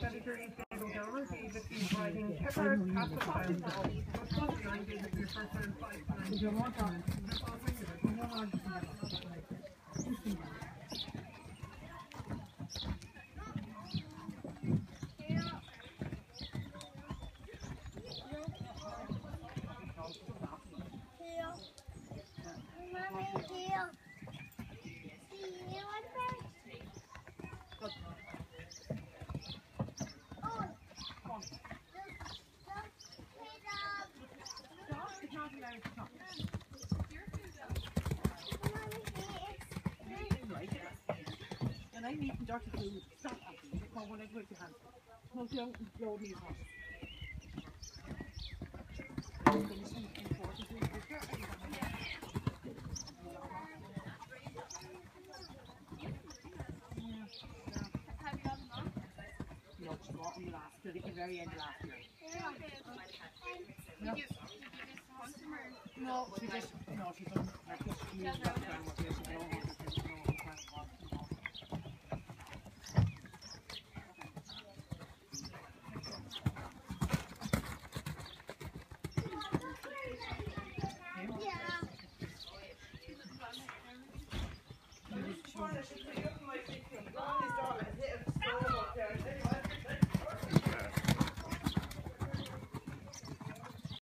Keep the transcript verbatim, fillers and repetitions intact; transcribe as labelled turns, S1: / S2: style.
S1: And I'm eating dirty food. Stop that. Come on, when I go with your hands. No, don't blow me hot.
S2: Have you got them on?
S1: No, she got them last, at the very end of last year.
S2: Did you, did you miss the hunt them or?
S1: No, she just, no, she doesn't. Like, just moved back down with this. She don't want to take no request off. Yeah.